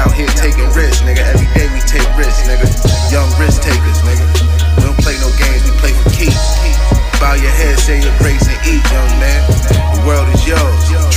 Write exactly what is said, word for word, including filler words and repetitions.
out here taking risks, nigga. Every day we take risks, nigga. Young risk takers, nigga. We don't play no games, we play for keeps. Bow your head, say your grace, and eat, young man. The world is yours.